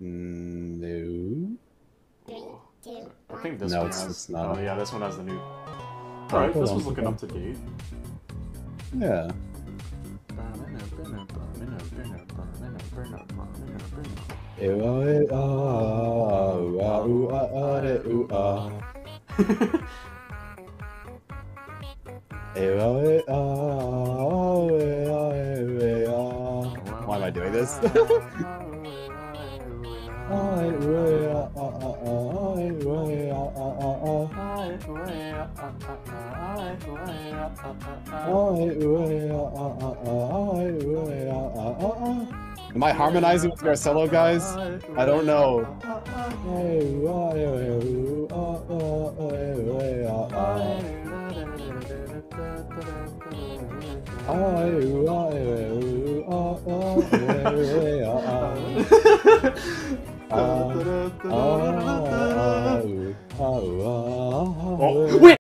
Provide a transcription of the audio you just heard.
No. I think this No, one it's has. not. Oh yeah, this one has the new. Alright, this was looking up to date. Yeah. Why am I doing this? Am I harmonizing with Marcelo, guys? I don't know. Oh, wait!